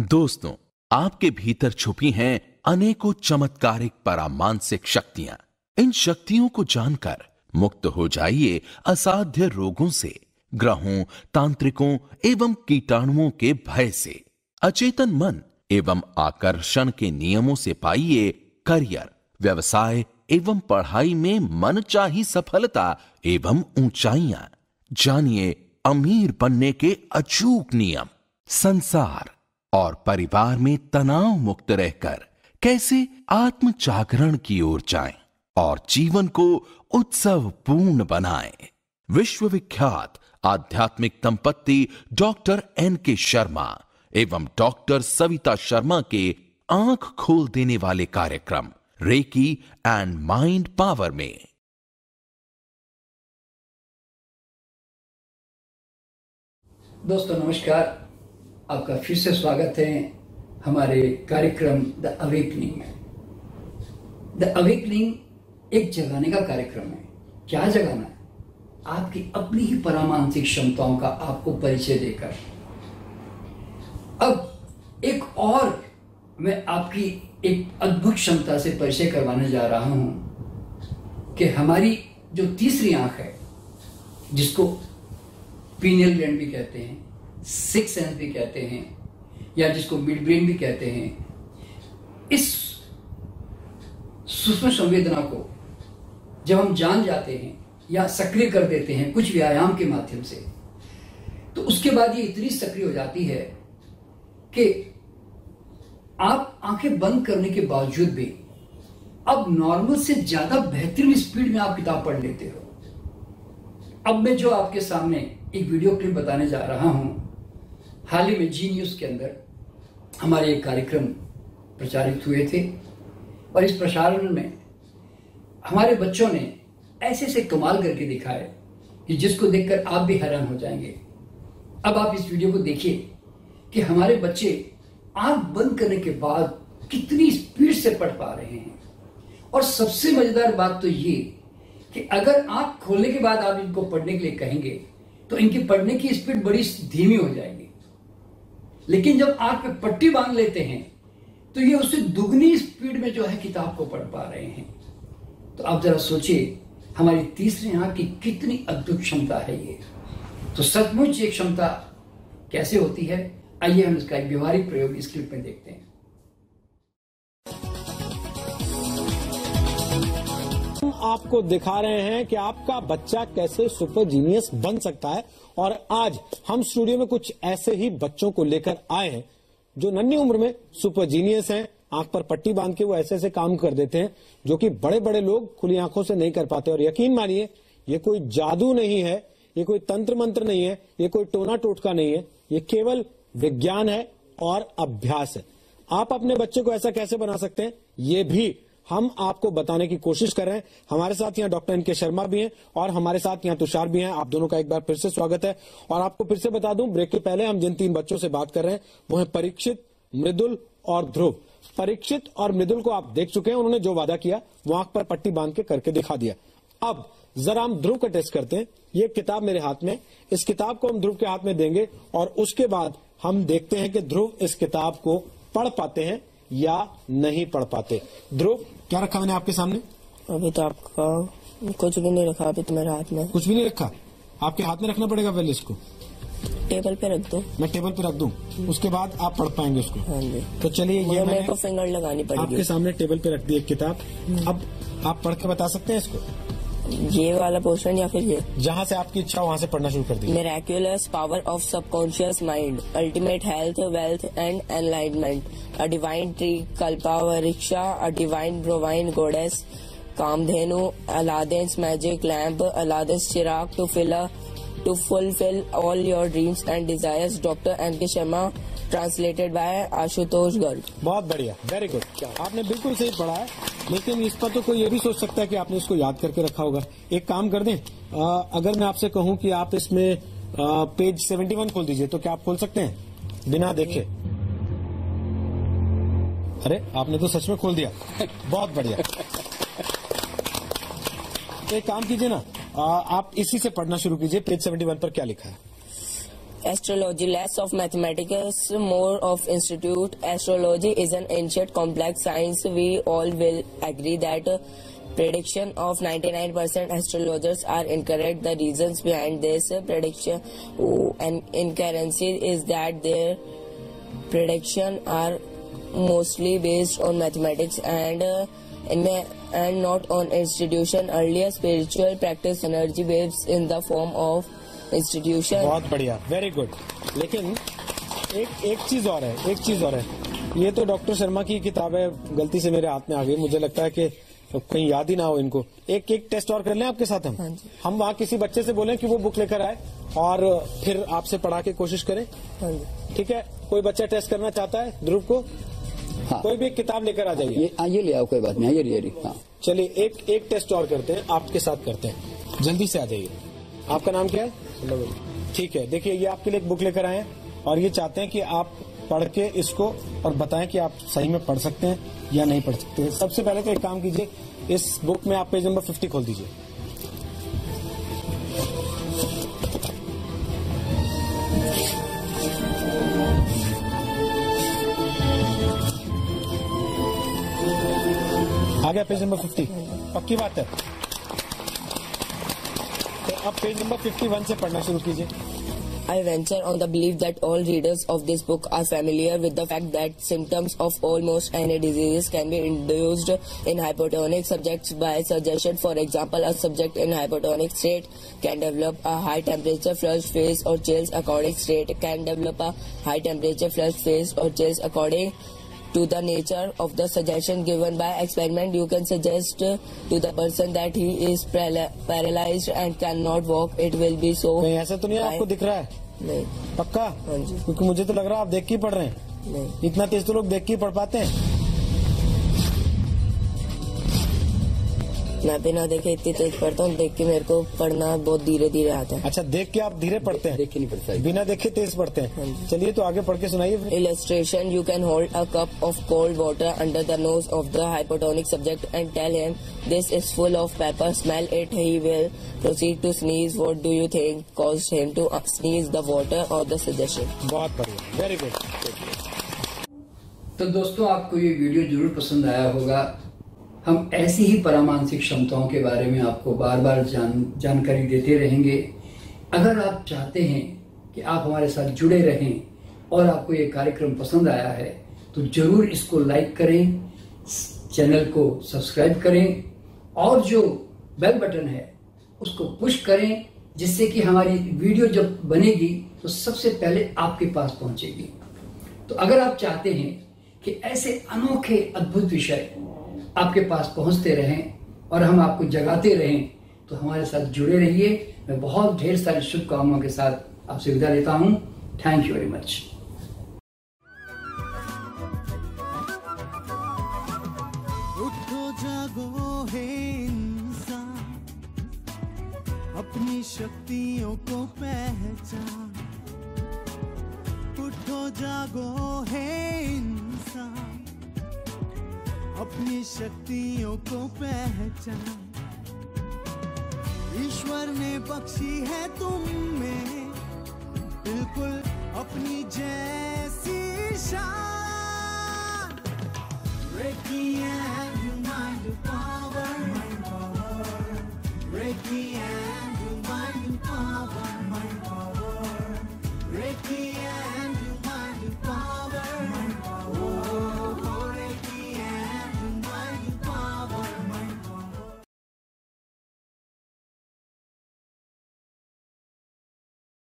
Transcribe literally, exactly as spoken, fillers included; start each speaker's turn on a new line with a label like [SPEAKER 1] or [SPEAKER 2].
[SPEAKER 1] दोस्तों, आपके भीतर छुपी हैं अनेकों चमत्कारिक परामानसिक शक्तियां। इन शक्तियों को जानकर मुक्त हो जाइए असाध्य रोगों से, ग्रहों, तांत्रिकों एवं कीटाणुओं के भय से। अचेतन मन एवं आकर्षण के नियमों से पाइए करियर, व्यवसाय एवं पढ़ाई में मनचाही सफलता एवं ऊंचाइयां। जानिए अमीर बनने के अचूक नियम। संसार और परिवार में तनाव मुक्त रहकर कैसे आत्म जागरण की ओर जाएं और जीवन को उत्सव पूर्ण बनाएं। विश्वविख्यात आध्यात्मिक दंपत्ति डॉक्टर एन के शर्मा एवं डॉक्टर सविता शर्मा के आंख खोल देने वाले कार्यक्रम रेकी एंड माइंड पावर में।
[SPEAKER 2] दोस्तों नमस्कार, आपका फिर से स्वागत है हमारे कार्यक्रम द अवेकनिंग में। द अवेकनिंग एक जगाने का कार्यक्रम है। क्या जगाना है? आपकी अपनी ही परामानसिक क्षमताओं का आपको परिचय देकर। अब एक और मैं आपकी एक अद्भुत क्षमता से परिचय करवाने जा रहा हूं कि हमारी जो तीसरी आंख है, जिसको पीनियल ग्लैंड भी कहते हैं, सिक्स सेंस भी कहते हैं, या जिसको मिड ब्रेन भी कहते हैं, इस सूक्ष्म संवेदना को जब हम जान जाते हैं या सक्रिय कर देते हैं कुछ व्यायाम के माध्यम से, तो उसके बाद ये इतनी सक्रिय हो जाती है कि आप आंखें बंद करने के बावजूद भी अब नॉर्मल से ज्यादा बेहतरीन स्पीड में आप किताब पढ़ लेते हो। अब मैं जो आपके सामने एक वीडियो क्लिप बताने जा रहा हूं, हाल ही में जी न्यूज के अंदर हमारे एक कार्यक्रम प्रचारित हुए थे और इस प्रसारण में हमारे बच्चों ने ऐसे ऐसे कमाल करके दिखाए कि जिसको देखकर आप भी हैरान हो जाएंगे। अब आप इस वीडियो को देखिए कि हमारे बच्चे आंख बंद करने के बाद कितनी स्पीड से पढ़ पा रहे हैं। और सबसे मजेदार बात तो ये कि अगर आंख खोलने के बाद आप इनको पढ़ने के लिए कहेंगे तो इनकी पढ़ने की स्पीड बड़ी धीमी हो जाएगी, लेकिन जब आंख पे पट्टी बांध लेते हैं तो ये उससे दुगनी स्पीड में जो है किताब को पढ़ पा रहे हैं। तो आप जरा सोचिए हमारी तीसरी आंख की कितनी अद्भुत क्षमता है ये। तो सचमुच ये क्षमता कैसे होती है, आइए हम इसका एक व्यवहारिक प्रयोग इस क्लिप में देखते हैं।
[SPEAKER 3] हम आपको दिखा रहे हैं कि आपका बच्चा कैसे सुपर जीनियस बन सकता है। और आज हम स्टूडियो में कुछ ऐसे ही बच्चों को लेकर आए हैं जो नन्ही उम्र में सुपर जीनियस हैं। आंख पर पट्टी बांध के वो ऐसे ऐसे काम कर देते हैं जो कि बड़े बड़े लोग खुली आंखों से नहीं कर पाते। और यकीन मानिए ये कोई जादू नहीं है, ये कोई तंत्र मंत्र नहीं है, ये कोई टोना टोटका नहीं है, ये केवल विज्ञान है और अभ्यास है। आप अपने बच्चे को ऐसा कैसे बना सकते हैं ये भी हम आपको बताने की कोशिश कर रहे हैं। हमारे साथ यहाँ डॉक्टर एन के शर्मा भी हैं और हमारे साथ यहाँ तुषार भी हैं। आप दोनों का एक बार फिर से स्वागत है। और आपको फिर से बता दूं, ब्रेक के पहले हम जिन तीन बच्चों से बात कर रहे हैं वो है परीक्षित, मृदुल और ध्रुव। परीक्षित और मृदुल को आप देख चुके हैं, उन्होंने जो वादा किया वो आंख पर पट्टी बांध के करके दिखा दिया। अब जरा हम ध्रुव का टेस्ट करते हैं। ये किताब मेरे हाथ में, इस किताब को हम ध्रुव के हाथ में देंगे और उसके बाद हम देखते हैं कि ध्रुव इस किताब को पढ़ पाते हैं या नहीं पढ़ पाते। ध्रुव, क्या रखा मैंने आपके सामने?
[SPEAKER 4] अभी तो आपका कुछ भी नहीं रखा, अभी तो मेरे हाथ में
[SPEAKER 3] कुछ भी नहीं रखा। आपके हाथ में रखना पड़ेगा पहले इसको।
[SPEAKER 4] टेबल पे रख दो।
[SPEAKER 3] मैं टेबल पे रख दूं, उसके बाद आप पढ़ पाएंगे उसको।
[SPEAKER 4] हाँ जी।
[SPEAKER 3] तो चलिए, ये
[SPEAKER 4] मेरे को फिंगर लगानी पड़ेगी।
[SPEAKER 3] आपके सामने टेबल पे रख दी एक किताब। अब आप पढ़ के बता सकते हैं इसको,
[SPEAKER 4] ये वाला पोर्शन या फिर ये?
[SPEAKER 3] जहाँ से आपकी इच्छा वहाँ से पढ़ना शुरू कर दी।
[SPEAKER 4] Miraculous power of subconscious mind, ultimate health, wealth and enlightenment, a divine tree, Kalpa Variksha, a divine bovine goddess, Kamdhenu, Aladdin's magic lamp, Aladdin's chirag to fill a, to fulfill all your dreams and desires. Doctor N K Sharma, translated by Ashutosh Garg.
[SPEAKER 3] बहुत बढ़िया, very good. आपने बिल्कुल सही पढ़ा है, लेकिन इस पर तो कोई ये भी सोच सकता है कि आपने इसको याद करके रखा होगा। एक काम कर दें, आ, अगर मैं आपसे कहूं कि आप इसमें आ, पेज इकहत्तर खोल दीजिए, तो क्या आप खोल सकते हैं बिना देखे? अरे आपने तो सच में खोल दिया, बहुत बढ़िया। एक काम कीजिए ना, आ, आप इसी से पढ़ना शुरू कीजिए। पेज इकहत्तर पर क्या लिखा है?
[SPEAKER 4] Astrology, less of mathematics, more of institute. Astrology is an ancient complex science. We all will agree that uh, prediction of ninety-nine percent astrologers are incorrect. The reasons behind this uh, prediction uh, and incoherency is that their prediction are mostly based on mathematics and uh, in and not on institution. Earlier spiritual practice energy waves in the form of institution.
[SPEAKER 3] बहुत बढ़िया, very good. लेकिन एक एक चीज और है, एक चीज और है. ये तो डॉक्टर शर्मा की किताब है, गलती से मेरे हाथ में आ गई. मुझे लगता है कि कहीं याद ही ना हो इनको. एक एक टेस्ट और कर लें आपके साथ. हम हम वहाँ किसी बच्चे से बोलें कि वो बुक लेकर आए और फिर आपसे पढ़ा के कोशिश करें. ठीक है, कोई बच्चा टेस्ट करना चाहता है ध्रुव को? हाँ. कोई भी एक किताब लेकर आ जाइए.
[SPEAKER 2] ये, ये ले आओ, कोई बात नहीं. ये ये हाँ.
[SPEAKER 3] चलिए एक एक टेस्ट और करते हैं, आपके साथ करते हैं. जल्दी से आ जाइए. आपका नाम क्या है? ठीक है, देखिए ये आपके लिए एक बुक लेकर आए हैं और ये चाहते हैं कि आप पढ़ के इसको और बताएं कि आप सही में पढ़ सकते हैं या नहीं पढ़ सकते हैं. सबसे पहले तो एक काम कीजिए, इस बुक में आप पेज नंबर फिफ्टी खोल दीजिए. आ गया पेज नंबर फिफ्टी? पक्की बात है. तो अब पेज नंबर फिफ्टी वन से पढ़ना शुरू कीजिए.
[SPEAKER 4] I venture on the belief that all readers of this book are familiar with the fact that symptoms of almost any disease can be induced in hypotonic subjects by suggestion. For example, a subject in hypotonic state can develop a high temperature, flushed face or chills. According state can develop a high temperature, flushed face or chills. According to the nature of the suggestion given by experiment, you can suggest to the person that he is paralyzed and cannot walk. It will be so.
[SPEAKER 3] नहीं, ऐसा तो नहीं है. आपको दिख रहा है?
[SPEAKER 4] नहीं.
[SPEAKER 3] पक्का?
[SPEAKER 4] हाँ जी.
[SPEAKER 3] क्योंकि मुझे तो लग रहा है आप देख के ही पढ़ रहे हैं.
[SPEAKER 4] नहीं.
[SPEAKER 3] इतना तेज तो लोग देख के ही पढ़ पाते हैं.
[SPEAKER 4] मैं बिना देखे इतनी तेज पढ़ता हूँ, देख के मेरे को पढ़ना बहुत धीरे धीरे आता है.
[SPEAKER 3] अच्छा, देख के आप धीरे पढ़ते हैं?
[SPEAKER 2] देख के नहीं पढ़ता,
[SPEAKER 3] बिना देखे तेज पढ़ते हैं. चलिए तो आगे पढ़ के सुनाइए.
[SPEAKER 4] Illustration: you can hold a cup of cold water under the nose of the hypotonic subject and tell him this is full of pepper, smell it. He will proceed to sneeze. What do you think caused him to sneeze, the water or the suggestion?
[SPEAKER 3] बहुत बढ़िया, very good.
[SPEAKER 2] तो दोस्तों, आपको ये video जरूर पसंद आया होगा. हम ऐसी ही पारमानसिक क्षमताओं के बारे में आपको बार बार जान जानकारी देते रहेंगे. अगर आप चाहते हैं कि आप हमारे साथ जुड़े रहें और आपको ये कार्यक्रम पसंद आया है तो जरूर इसको लाइक करें, चैनल को सब्सक्राइब करें और जो बेल बटन है उसको पुश करें, जिससे कि हमारी वीडियो जब बनेगी तो सबसे पहले आपके पास पहुंचेगी. तो अगर आप चाहते हैं कि ऐसे अनोखे अद्भुत विषय आपके पास पहुंचते रहें और हम आपको जगाते रहें तो हमारे साथ जुड़े रहिए. मैं बहुत ढेर सारी शुभकामनाओं के साथ आपसे विदा लेता हूं. Thank you very much.
[SPEAKER 5] उठो जागो हे इंसान, अपनी शक्तियों को पहचान. उठो जागो हे इंसान, अपनी शक्तियों को पहचान. ईश्वर ने बख्शी है तुम में बिल्कुल अपनी जैसी शान. Reiki and your mind power, Reiki and